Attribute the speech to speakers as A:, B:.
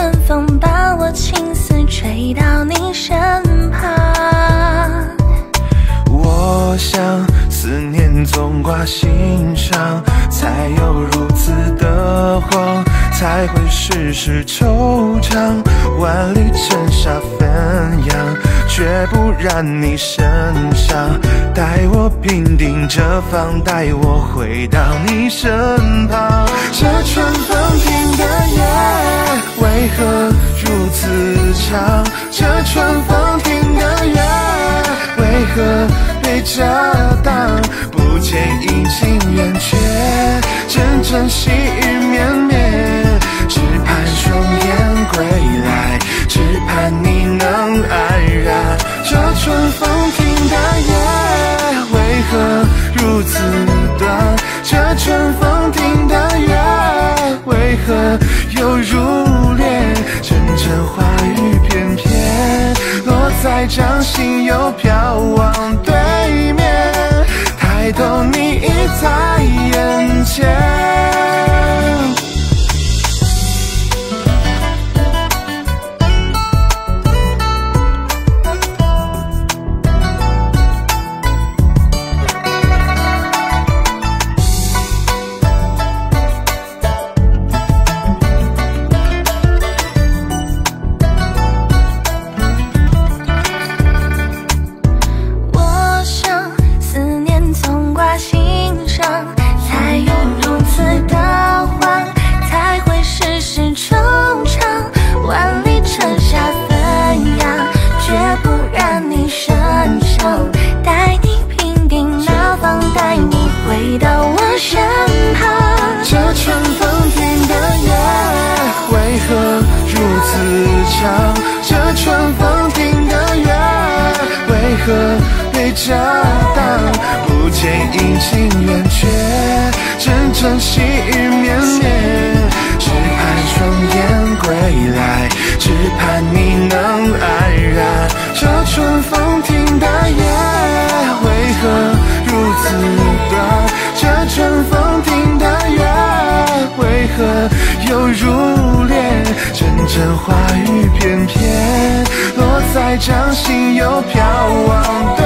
A: 春风把我情丝吹到你身旁。
B: 我想思念总挂心上，才有如此的慌，才会世事惆怅，万里尘沙纷扬，却不染你身上。待我平定这方，带我回到你身旁。这春风停的夜，为何如此长？这春风停的夜，为何被遮挡？不见阴晴圆缺，阵阵细雨绵绵，只盼双燕归来，只盼你能安然。这春风停的夜，为何如此短？这春风停的夜，为何又如恋？阵阵花雨翩翩，落在掌心又飘往对面，抬头你已在眼前。这春风停的月，为何被遮挡？不见阴晴圆缺，阵阵细雨绵绵，只盼双燕归来，只盼你能安然。这春风停的夜，为何如此短？这春风停的月，为何又如恋？阵阵花雨翩翩，落在掌心又飘往。